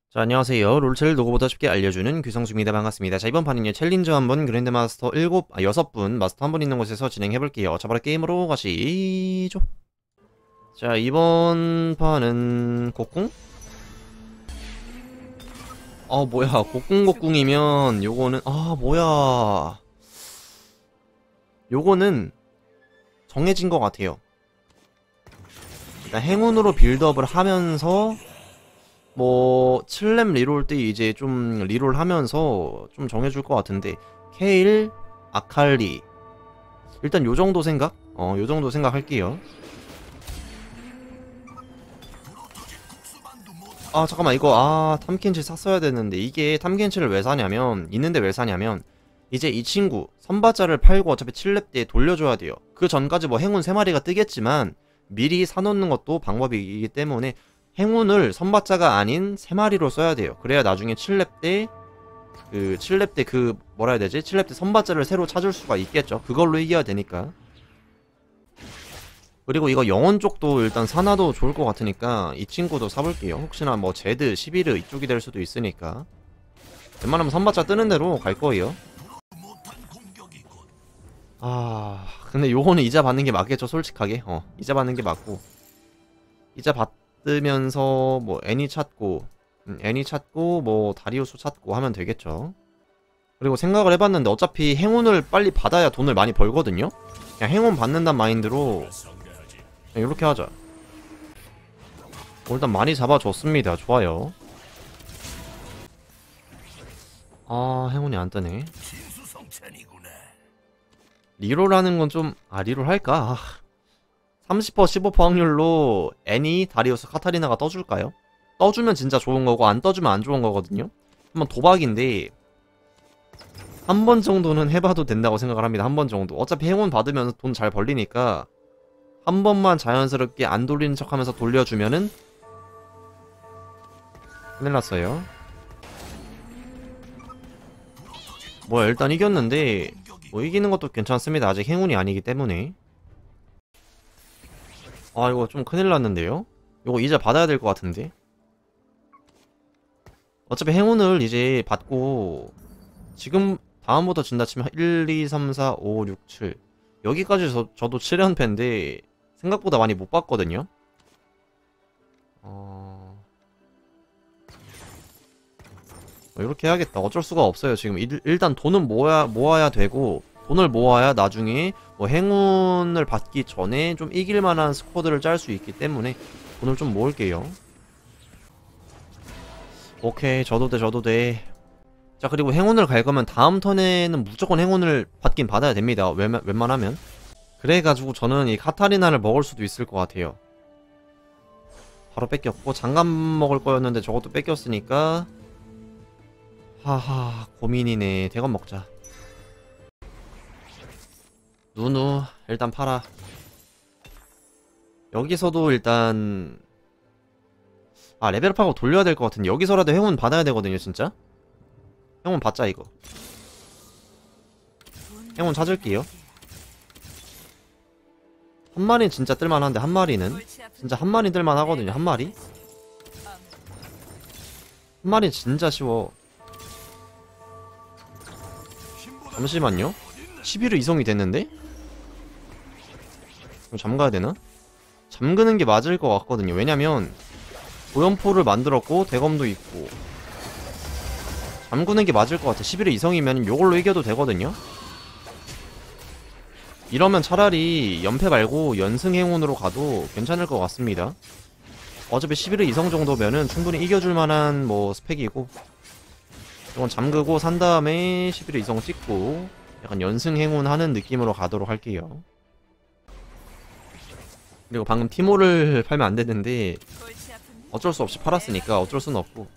자, 안녕하세요. 롤체를 누구보다 쉽게 알려주는 규성수입니다. 반갑습니다. 자, 이번 판은요, 챌린저 한번 그랜드마스터 6분 마스터 한 분 있는 곳에서 진행해볼게요. 자, 바로 게임으로 가시죠. 자, 이번 판은 곡궁? 뭐야. 곡궁이면 요거는, 뭐야. 요거는 정해진 것 같아요. 일단 행운으로 빌드업을 하면서 뭐 7렙 리롤 때 이제 좀 리롤 하면서 좀 정해줄 것 같은데, 케일, 아칼리, 일단 요정도 생각? 요정도 생각할게요. 잠깐만, 이거 탐켄치 샀어야 되는데, 이게 탐켄치를 왜 사냐면, 있는데 왜 사냐면, 이제 이 친구 선바자를 팔고 어차피 7렙 때 돌려줘야 돼요. 그 전까지 뭐 행운 3마리가 뜨겠지만 미리 사놓는 것도 방법이기 때문에 행운을 선바자가 아닌 3마리로 써야 돼요. 그래야 나중에 7렙 때 뭐라 해야 되지? 7렙 때 선바자를 새로 찾을 수가 있겠죠. 그걸로 이겨야 되니까. 그리고 이거 영혼 쪽도 일단 사놔도 좋을 것 같으니까 이 친구도 사볼게요. 혹시나 뭐 제드, 11르 이쪽이 될 수도 있으니까. 웬만하면 선바자 뜨는 대로 갈 거예요. 근데 요거는 이자 받는 게 맞겠죠, 솔직하게. 이자 받는 게 맞고. 이자 받으면서 뭐 애니 찾고 뭐 다리우스 찾고 하면 되겠죠. 그리고 생각을 해봤는데 어차피 행운을 빨리 받아야 돈을 많이 벌거든요. 그냥 행운 받는단 마인드로 그냥 이렇게 하자. 일단 많이 잡아줬습니다. 좋아요. 행운이 안 뜨네. 리롤하는 건 좀, 리롤 할까? 30% 15% 확률로 애니, 다리우스, 카타리나가 떠줄까요? 떠주면 진짜 좋은 거고, 안 떠주면 안 좋은 거거든요? 한번 도박인데, 한 번 정도는 해봐도 된다고 생각을 합니다. 한 번 정도. 어차피 행운 받으면 돈 잘 벌리니까, 한 번만 자연스럽게 안 돌리는 척 하면서 돌려주면은, 큰일 났어요. 뭐야, 일단 이겼는데, 뭐 이기는 것도 괜찮습니다. 아직 행운이 아니기 때문에. 이거 좀 큰일 났는데요? 이거 이자 받아야 될 것 같은데? 어차피 행운을 이제 받고, 지금, 다음부터 진다 치면 1, 2, 3, 4, 5, 6, 7. 여기까지 저도 7연패인데, 생각보다 많이 못 받거든요? 이렇게 해야겠다. 어쩔 수가 없어요. 지금 일단 돈은 모아야 되고, 돈을 모아야 나중에 뭐 행운을 받기 전에 좀 이길만한 스쿼드를 짤 수 있기 때문에 돈을 좀 모을게요. 오케이, 저도 돼. 자, 그리고 행운을 갈 거면 다음 턴에는 무조건 행운을 받긴 받아야 됩니다. 웬만하면. 그래가지고 저는 이 카타리나를 먹을 수도 있을 것 같아요. 바로 뺏겼고, 장갑 먹을 거였는데 저것도 뺏겼으니까, 하하, 고민이네. 대건 먹자. 누누 일단 팔아. 여기서도 일단 레벨업하고 돌려야 될 것 같은데, 여기서라도 행운 받아야 되거든요. 진짜 행운 받자. 이거 행운 찾을게요. 한 마리는 진짜 뜰만한데, 한 마리는 진짜 한 마리 뜰만하거든요. 한 마리 진짜 쉬워. 잠시만요. 11호 이성이 됐는데? 그럼 잠가야 되나? 잠그는 게 맞을 것 같거든요. 왜냐면 오연포를 만들었고 대검도 있고, 잠그는 게 맞을 것 같아. 11회 이성이면 요걸로 이겨도 되거든요. 이러면 차라리 연패 말고 연승 행운으로 가도 괜찮을 것 같습니다. 어차피 11회 이성 정도면은 충분히 이겨줄 만한 뭐 스펙이고, 이건 잠그고 산 다음에 11회 이성 찍고 약간 연승 행운 하는 느낌으로 가도록 할게요. 그리고 방금 티모를 팔면 안 되는데 어쩔 수 없이 팔았으니까 어쩔 수는 없고,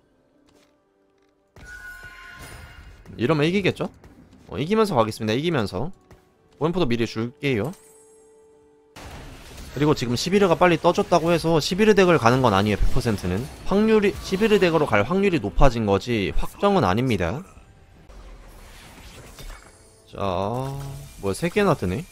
이러면 이기겠죠? 이기면서 가겠습니다. 이기면서 오연포도 미리 줄게요. 그리고 지금 11회가 빨리 떠졌다고 해서 11회 덱을 가는 건 아니에요. 100%는 확률이 11회 덱으로 갈 확률이 높아진 거지 확정은 아닙니다. 자, 뭐야, 3개나 뜨네.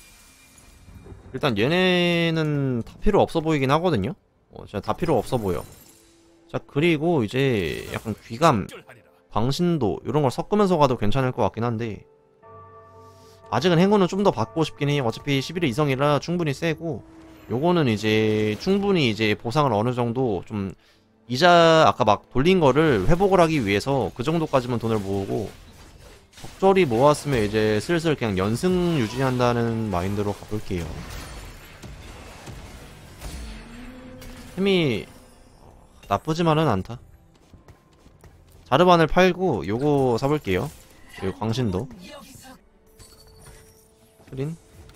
일단 얘네는 다 필요 없어 보이긴 하거든요. 진짜 다 필요 없어 보여. 자, 그리고 이제 약간 귀감, 광신도 이런 걸 섞으면서 가도 괜찮을 것 같긴 한데 아직은 행운은 좀 더 받고 싶긴 해요. 어차피 11의 이성이라 충분히 세고 요거는 이제 충분히 이제 보상을 어느 정도 좀 이자 아까 막 돌린 거를 회복을 하기 위해서 그 정도까지만 돈을 모으고 적절히 모았으면 이제 슬슬 그냥 연승 유지한다는 마인드로 가볼게요. 템이 나쁘지만은 않다. 자르반을 팔고 요거 사볼게요. 요 광신도 트린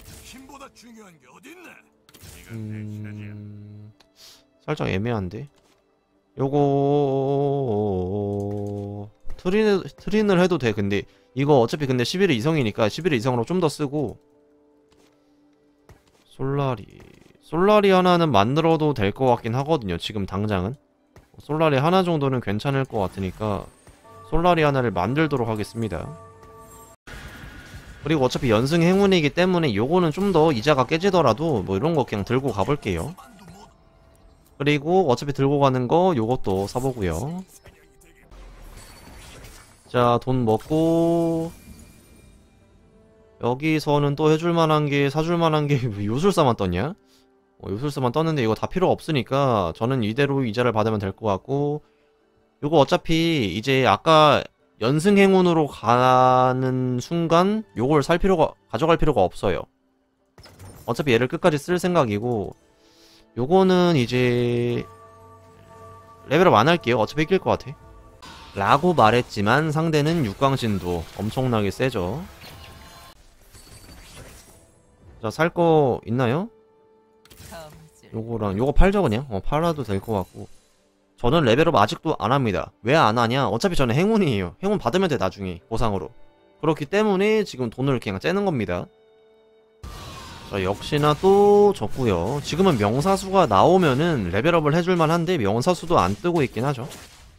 살짝 애매한데 요거 트린을 해도 돼. 근데 이거 어차피 근데 11의 이성이니까 11의 이성으로 좀 더 쓰고 솔라리 하나는 만들어도 될 것 같긴 하거든요. 지금 당장은 솔라리 하나 정도는 괜찮을 것 같으니까 솔라리 하나를 만들도록 하겠습니다. 그리고 어차피 연승 행운이기 때문에 요거는 좀 더 이자가 깨지더라도 뭐 이런 거 그냥 들고 가볼게요. 그리고 어차피 들고 가는 거 요것도 사보고요. 자, 돈 먹고 여기서는 또 해줄만한 게 사줄만한 게 요술사만 떴냐? 요술사만 떴는데 이거 다 필요 없으니까 저는 이대로 이자를 받으면 될 것 같고 요거 어차피 이제 아까 연승 행운으로 가는 순간 요걸 가져갈 필요가 없어요. 어차피 얘를 끝까지 쓸 생각이고 요거는 이제 레벨업 안 할게요. 어차피 이길 것 같아. 라고 말했지만 상대는 육광신도 엄청나게 세죠. 자, 살 거 있나요? 요거랑 요거 팔죠 그냥? 팔아도 될 것 같고 저는 레벨업 아직도 안 합니다. 왜 안 하냐? 어차피 저는 행운이에요. 행운 받으면 돼 나중에 보상으로. 그렇기 때문에 지금 돈을 그냥 째는 겁니다. 자, 역시나 또 졌고요. 지금은 명사수가 나오면은 레벨업을 해줄만 한데 명사수도 안 뜨고 있긴 하죠.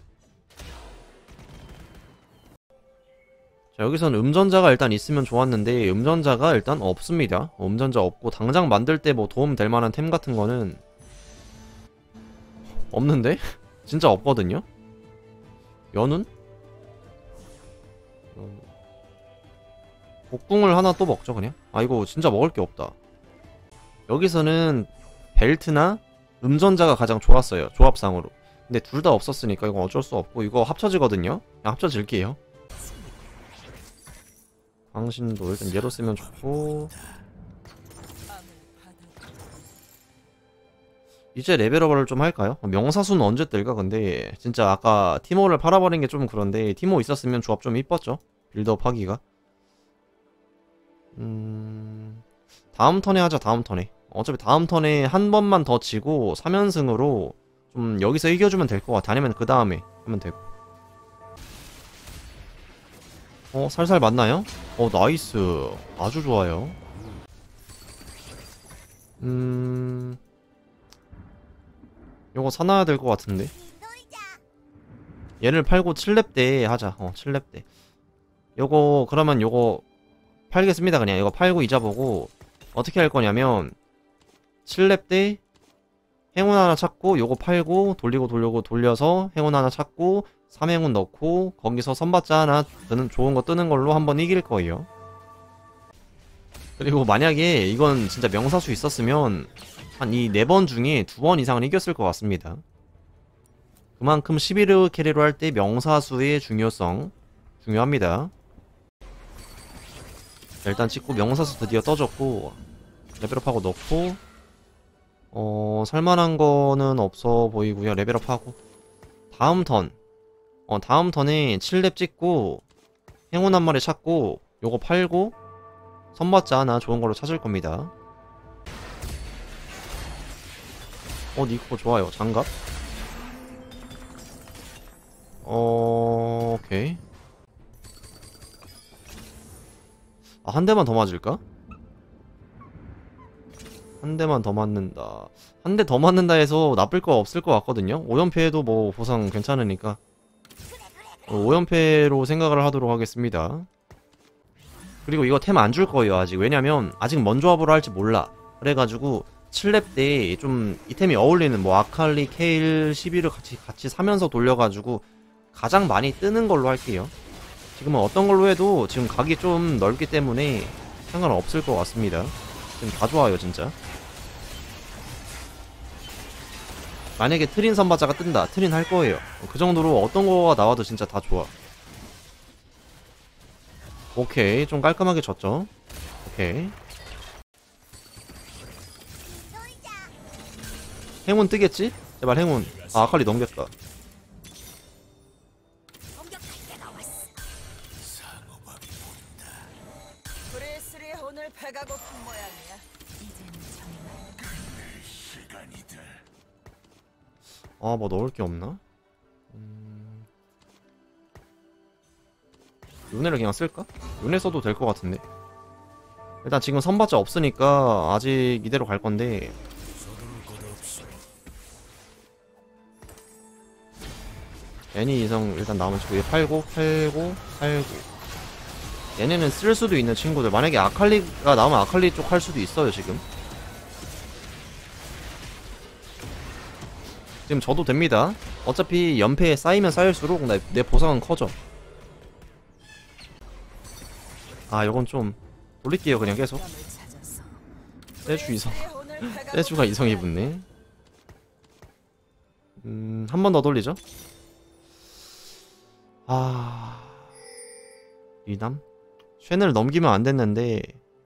자, 여기선 음전자가 일단 있으면 좋았는데 음전자가 일단 없습니다. 음전자 없고 당장 만들 때 뭐 도움 될 만한 템 같은 거는 없는데? 진짜 없거든요? 연운? 복궁을 하나 또 먹죠 그냥? 아, 이거 진짜 먹을 게 없다. 여기서는 벨트나 음전자가 가장 좋았어요 조합상으로. 근데 둘 다 없었으니까 이거 어쩔 수 없고 이거 합쳐지거든요? 그냥 합쳐질게요. 당신도 일단 얘로 쓰면 좋고 이제 레벨업을 좀 할까요? 명사수는 언제 뜰까? 근데 진짜 아까 티모를 팔아버린 게 좀 그런데 티모 있었으면 조합 좀 이뻤죠? 빌드업 하기가. 다음 턴에 하자. 다음 턴에 어차피 다음 턴에 한 번만 더 치고 3연승으로 좀 여기서 이겨주면 될 것 같아. 아니면 그 다음에 하면 되고. 살살 맞나요? 나이스. 아주 좋아요. 요거 사놔야 될 것 같은데. 얘를 팔고 7렙 때 하자. 7렙 때. 요거 그러면 요거 팔겠습니다. 그냥 이거 팔고 이자 보고 어떻게 할 거냐면 7렙 때 행운 하나 찾고 요거 팔고 돌리고 돌려서 행운 하나 찾고 3행운 넣고 거기서 선받자 하나 좋은 거 뜨는 걸로 한번 이길 거예요. 그리고 만약에 이건 진짜 명사수 있었으면 한 이 4번 중에 2번 이상은 이겼을 것 같습니다. 그만큼 11호 캐리로 할 때 명사수의 중요성 중요합니다. 자, 일단 찍고 명사수 드디어 떠졌고 레벨업하고 넣고 살만한 거는 없어 보이고요. 레벨업하고 다음 턴 다음 턴에 7렙 찍고 행운 한 마리 찾고 요거 팔고 선받자 하나 좋은 걸로 찾을 겁니다. 니코 좋아요. 장갑. 오케이. 한 대만 더 맞을까? 한 대만 더 맞는다. 한 대 더 맞는다 해서 나쁠 거 없을 것 같거든요. 5연패에도 뭐 보상 괜찮으니까 5연패로 생각을 하도록 하겠습니다. 그리고 이거 템 안 줄 거예요 아직. 왜냐면 아직 뭔 조합으로 할지 몰라. 그래가지고 17렙 때 좀 이템이 어울리는 뭐 아칼리, 케일, 11을 같이 사면서 돌려가지고 가장 많이 뜨는 걸로 할게요. 지금은 어떤 걸로 해도 지금 각이 좀 넓기 때문에 상관은 없을 것 같습니다. 지금 다 좋아요 진짜. 만약에 트린 선바자가 뜬다, 트린 할 거예요. 그 정도로 어떤 거가 나와도 진짜 다 좋아. 오케이, 좀 깔끔하게 졌죠. 오케이. 행운 뜨겠지? 제발 행운. 아, 아칼리 넘겼다. 브레스리 오늘 배가 고픈 모양이야. 아, 뭐 넣을 게 없나? 요네를 그냥 쓸까? 요네 써도 될 것 같은데. 일단 지금 선바자 없으니까 아직 이대로 갈 건데. 애니 이성 일단 나오면 저기 팔고. 얘네는 쓸 수도 있는 친구들. 만약에 아칼리가 나오면 아칼리 쪽 할 수도 있어요 지금. 지금 저도 됩니다. 어차피 연패에 쌓이면 쌓일수록 내 보상은 커져. 아, 요건 좀 돌릴게요 그냥 계속. 세주 이성. 세주가 이성이 붙네. 한 번 더 돌리죠. 아, 리남? 쉔을 넘기면 안 됐는데.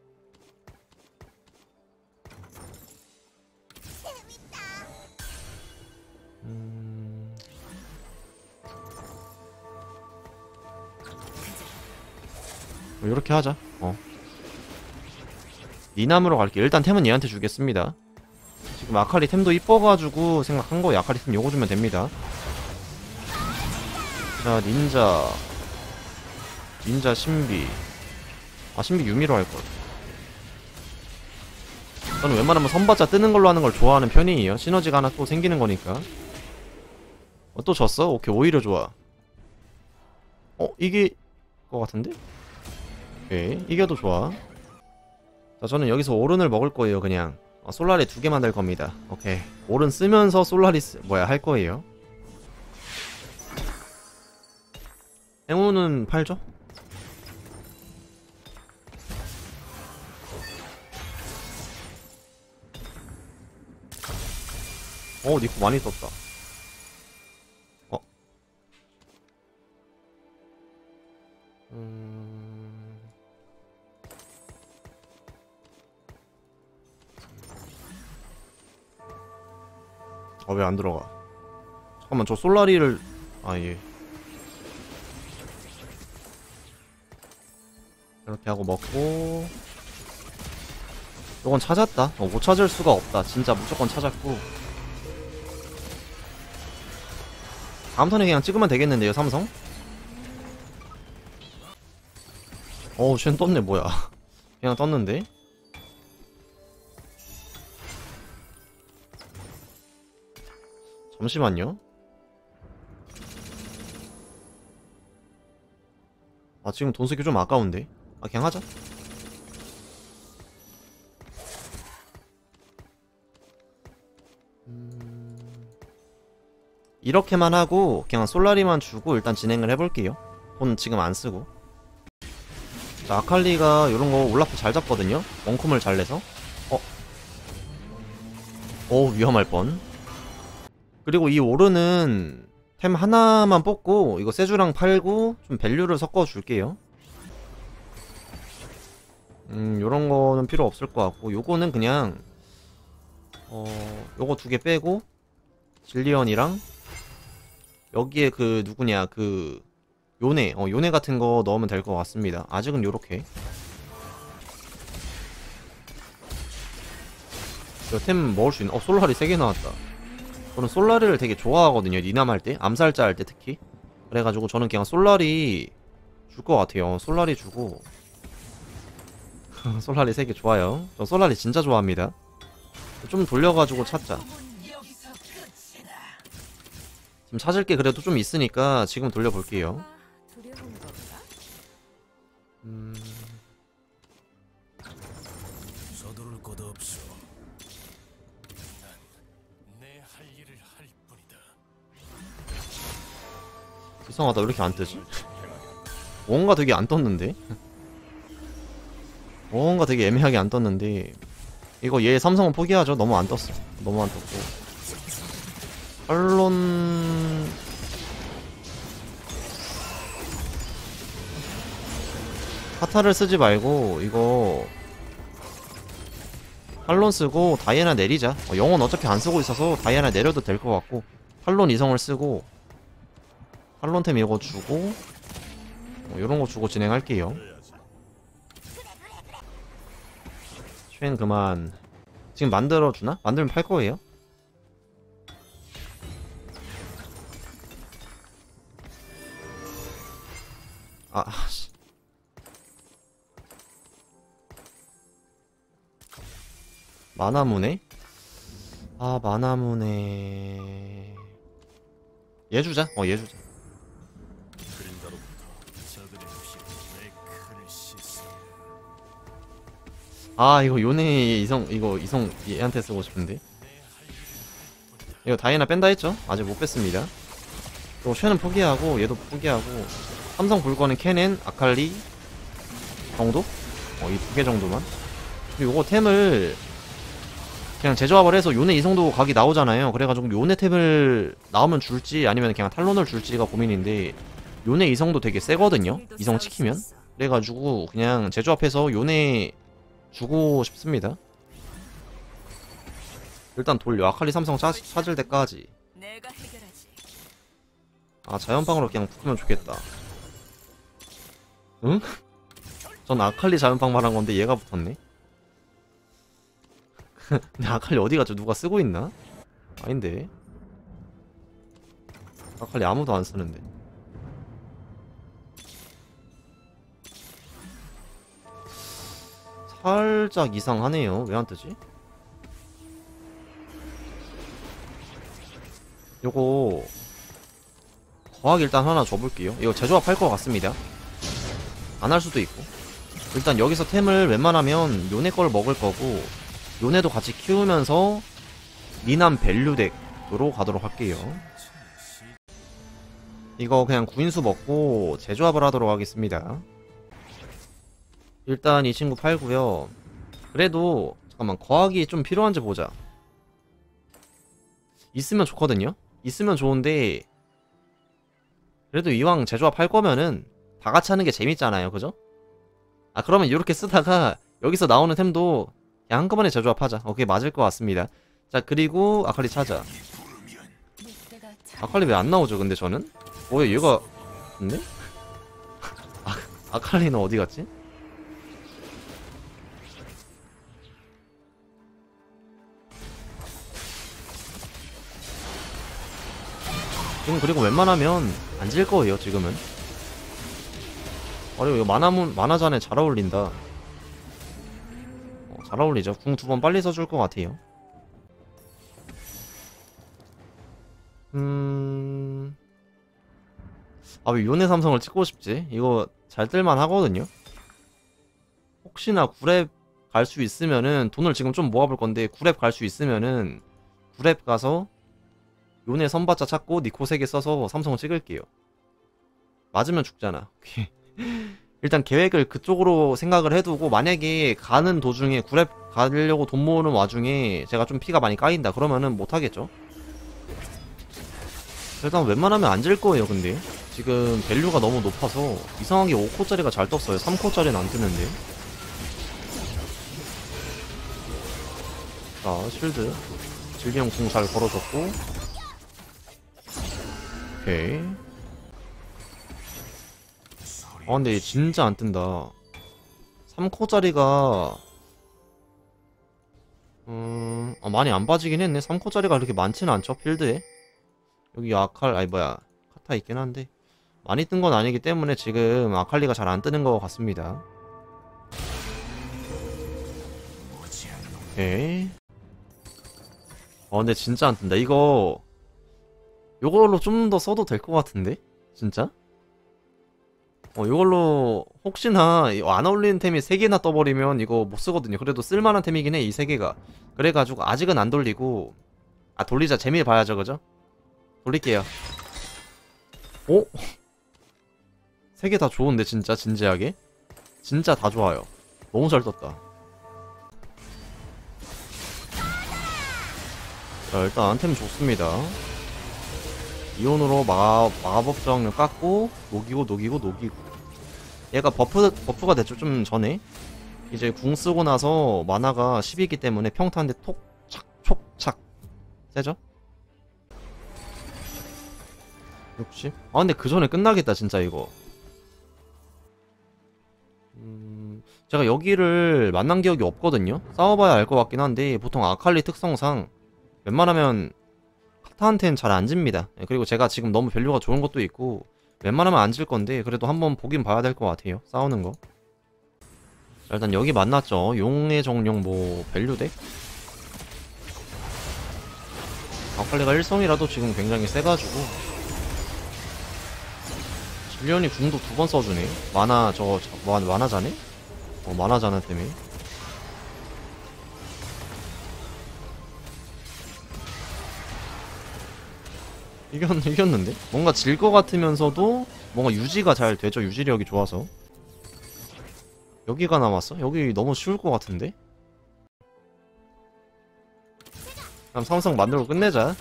이렇게 하자. 리남으로 갈게. 일단 템은 얘한테 주겠습니다. 지금 아칼리 템도 이뻐가지고 생각한 거예요. 아칼리 템 요거 주면 됩니다. 자, 닌자 신비. 아, 신비 유미로 할걸. 저는 웬만하면 선바자 뜨는 걸로 하는 걸 좋아하는 편이에요. 시너지가 하나 또 생기는 거니까. 또 졌어? 오케이, 오히려 좋아. 이게 거 같은데? 오케이, 이겨도 좋아. 자, 저는 여기서 오른을 먹을 거예요 그냥. 솔라리 2개 만들 겁니다. 오케이, 오른 쓰면서 솔라리 할 거예요. 행운은 팔죠? 니코 많이 떴다. 왜 안 들어가? 잠깐만, 저 솔라리를. 예. 이렇게 하고 먹고. 이건 찾았다. 못 찾을 수가 없다. 진짜 무조건 찾았고. 다음 턴에 그냥 찍으면 되겠는데요, 삼성? 쉔 떴네, 뭐야. 그냥 떴는데? 잠시만요. 지금 돈 쓰기 좀 아까운데? 그냥 하자. 이렇게만 하고 그냥 솔라리만 주고 일단 진행을 해볼게요. 돈 지금 안 쓰고. 자, 아칼리가 요런거 올라프 잘 잡거든요? 원콤을 잘 내서. 위험할 뻔. 그리고 이 오르는 템 하나만 뽑고 이거 세주랑 팔고 좀 밸류를 섞어줄게요. 요런 거는 필요 없을 것 같고, 요거는 그냥 요거 2개 빼고 질리언이랑 여기에 그 누구냐, 그 요네, 요네 같은 거 넣으면 될 것 같습니다. 아직은 요렇게. 요 템 먹을 수 있는. 솔라리 3개 나왔다. 저는 솔라리를 되게 좋아하거든요. 니남 할 때, 암살자 할 때 특히. 그래가지고 저는 그냥 솔라리 줄 것 같아요. 솔라리 주고. 솔라리 3개 좋아요. 저 솔라리 진짜 좋아합니다. 좀 돌려가지고 찾자. 지금 찾을 게 그래도 좀 있으니까 지금 돌려볼게요. 이상하다. 왜 이렇게 안 뜨지? 뭔가 되게 안 떴는데? 뭔가 되게 애매하게 안 떴는데 이거 얘 삼성은 포기하죠. 너무 안 떴어. 너무 안 떴고 탈론 카타를 쓰지 말고 이거 탈론 쓰고 다이애나 내리자. 영혼 어차피 안 쓰고 있어서 다이애나 내려도 될 것 같고 탈론 이성을 쓰고 탈론템 이거 주고 요런 거 주고 진행할게요. 쉔 그만. 지금 만들어주나? 만들면 팔 거예요? 아, 씨. 마나무네? 아, 마나무네. 얘 주자. 얘 주자. 아, 이거 요네 이성 얘한테 쓰고 싶은데. 이거 다이애나 뺀다 했죠? 아직 못 뺐습니다. 또 쉐는 포기하고 얘도 포기하고 삼성 볼 거는 캐넨, 아칼리 정도? 이 두 개 정도만. 그리고 요거 템을 그냥 재조합을 해서 요네 이성도 각이 나오잖아요. 그래가지고 요네 템을 나오면 줄지 아니면 그냥 탈론을 줄지가 고민인데 요네 이성도 되게 세거든요. 이성 치키면. 그래가지고 그냥 재조합해서 요네 주고 싶습니다. 일단 돌려. 아칼리 삼성 찾을 때까지. 내가 해결하지. 아, 자연방으로 그냥 붙으면 좋겠다. 응? 전 아칼리 자연방 말한 건데 얘가 붙었네. 근데 아칼리 어디 갔죠? 누가 쓰고 있나? 아닌데. 아칼리 아무도 안 쓰는데. 살짝 이상하네요. 왜 안 뜨지? 요거 거학 일단 하나 줘볼게요. 이거 재조합 할 것 같습니다. 안 할 수도 있고. 일단 여기서 템을 웬만하면 요네 걸 먹을 거고 요네도 같이 키우면서 미남 밸류 덱으로 가도록 할게요. 이거 그냥 구인수 먹고 재조합을 하도록 하겠습니다. 일단 이 친구 팔고요. 그래도 잠깐만 거학이 좀 필요한지 보자. 있으면 좋거든요. 있으면 좋은데 그래도 이왕 재조합 할 거면은 다 같이 하는 게 재밌잖아요. 그죠? 아, 그러면 이렇게 쓰다가 여기서 나오는 템도 그냥 한꺼번에 재조합하자. 그게 맞을 것 같습니다. 자, 그리고 아칼리 찾아. 아칼리 왜 안 나오죠? 근데 저는? 뭐야, 얘가 있네? 아칼리는 어디 갔지? 지금 그리고 웬만하면 안 질 거예요. 지금은. 그리고 이거 만화잔에 잘 어울린다. 잘 어울리죠. 궁 두 번 빨리 써줄 것 같아요. 아, 왜 요네 삼성을 찍고 싶지? 이거 잘 뜰만 하거든요. 혹시나 9렙 갈 수 있으면은 돈을 지금 좀 모아볼 건데 9렙 갈 수 있으면은 9렙 가서 요네 선바자 찾고 니코 3개 써서 삼성 찍을게요. 맞으면 죽잖아. 일단 계획을 그쪽으로 생각을 해두고 만약에 가는 도중에 9렙 가려고 돈 모으는 와중에 제가 좀 피가 많이 까인다 그러면은 못하겠죠. 일단 웬만하면 안 질 거예요. 근데 지금 밸류가 너무 높아서 이상하게 5코짜리가 잘 떴어요. 3코짜리는 안 뜨는데. 자, 쉴드 질병 궁 잘 걸어줬고. 오케이. 아, 근데 진짜 안 뜬다. 3코짜리가 많이 안 빠지긴 했네. 3코짜리가 그렇게 많지는 않죠, 필드에. 여기 카타 있긴 한데 많이 뜬 건 아니기 때문에 지금 아칼리가 잘 안 뜨는 것 같습니다. 오케이. 근데 진짜 안 뜬다. 요걸로 좀 더 써도 될 것 같은데? 진짜? 이걸로 혹시나 안 어울리는 템이 3개나 떠버리면 이거 못 쓰거든요. 그래도 쓸만한 템이긴 해, 이 3개가. 그래가지고 아직은 안 돌리고. 돌리자. 재미 봐야죠, 그죠? 돌릴게요. 오? 세 개 다 좋은데 진짜 진지하게 진짜 다 좋아요. 너무 잘 떴다. 자 일단 템 좋습니다. 이온으로 마법 저항력 깎고 녹이고 얘가 버프가 됐죠. 좀 전에 이제 궁 쓰고 나서 마나가 10이기 때문에 평타인데 톡착 촉착 세죠? 60? 아 근데 그 전에 끝나겠다 진짜 이거. 제가 여기를 만난 기억이 없거든요. 싸워봐야 알 것 같긴 한데 보통 아칼리 특성상 웬만하면 카타한테는 잘 안 집니다. 그리고 제가 지금 너무 밸류가 좋은 것도 있고 웬만하면 안 질 건데 그래도 한번 보긴 봐야 될 것 같아요. 싸우는 거. 자, 일단 여기 만났죠. 용의 정령 뭐 밸류덱? 아칼리가 1성이라도 지금 굉장히 세가지고 질리언이 궁도 2번 써주네. 마나 마나자네? 마나자나 때문에 이겼는데? 뭔가 질 것 같으면서도 뭔가 유지가 잘 되죠. 유지력이 좋아서. 여기가 남았어? 여기 너무 쉬울 것 같은데? 그럼 삼성 만들고 끝내자.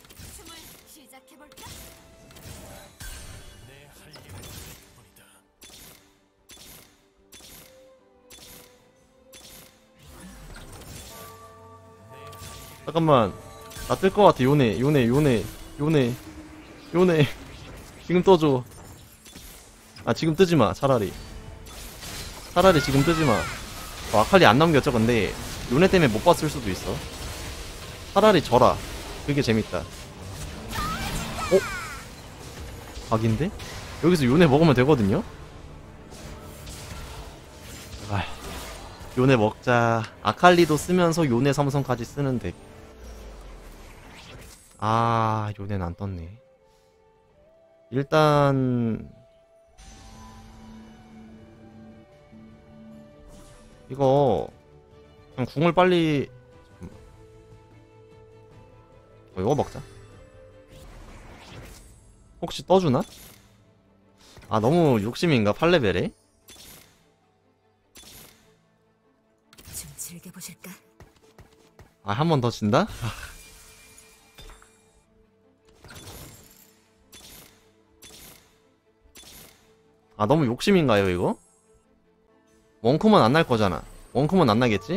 잠깐만 나 뜰 것 같아. 요네 지금 떠줘. 아 지금 뜨지마. 차라리 지금 뜨지마. 아칼리 안 남겼죠. 근데 요네 때문에 못 봤을 수도 있어. 차라리 져라. 그게 재밌다. 각인데? 여기서 요네 먹으면 되거든요? 아, 요네 먹자. 아칼리도 쓰면서 요네 삼성까지 쓰는 덱. 아, 요네는 안 떴네. 일단 이거 그냥 궁을 빨리 이거 먹자. 혹시 떠주나? 아 너무 욕심인가? 8레벨에? 좀 즐겨보실까? 아 한 번 더 진다? 아 너무 욕심인가요 이거? 원컴은 안 날 거잖아. 원컴은 안 나겠지?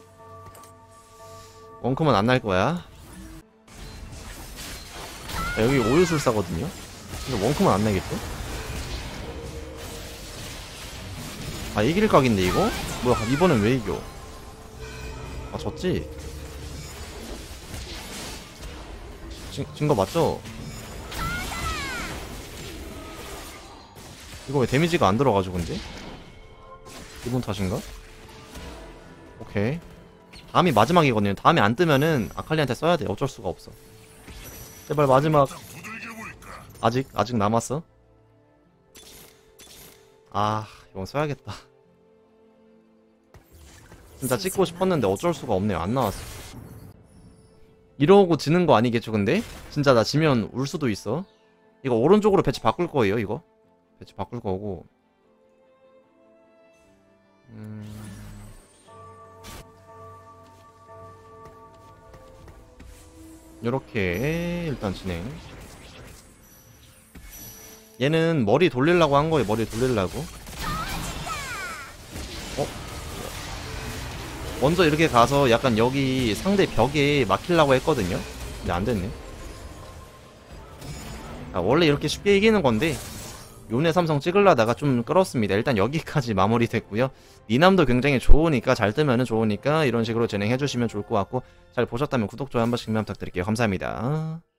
원컴은 안 날 거야. 자, 여기 오유술사거든요? 근데 원컴은 안 나겠죠? 아 이길 각인데 이거? 뭐야 이번엔 왜 이겨? 아 졌지? 진 거 맞죠? 이거 왜 데미지가 안 들어가지고 근데? 기분 탓인가? 오케이. 다음이 마지막이거든요. 다음에 안 뜨면은 아칼리한테 써야 돼. 어쩔 수가 없어. 제발 마지막. 아직 남았어. 아 이건 써야겠다. 진짜 찍고 싶었는데 어쩔 수가 없네요. 안 나왔어. 이러고 지는 거 아니겠죠 근데? 진짜 나 지면 울 수도 있어. 이거 오른쪽으로 배치 바꿀 거예요 이거. 배치 바꿀 거고. 요렇게 일단 진행. 얘는 머리 돌리려고 한 거예요. 머리 돌리려고. 먼저 이렇게 가서 약간 여기 상대 벽에 막히려고 했거든요. 근데 안 됐네. 아, 원래 이렇게 쉽게 이기는 건데 요네 삼성 찍으려다가 좀 끌었습니다. 일단 여기까지 마무리 됐고요. 니남도 굉장히 좋으니까 잘 뜨면은 좋으니까 이런 식으로 진행해주시면 좋을 것 같고 잘 보셨다면 구독, 좋아요 한 번씩만 부탁드릴게요. 감사합니다.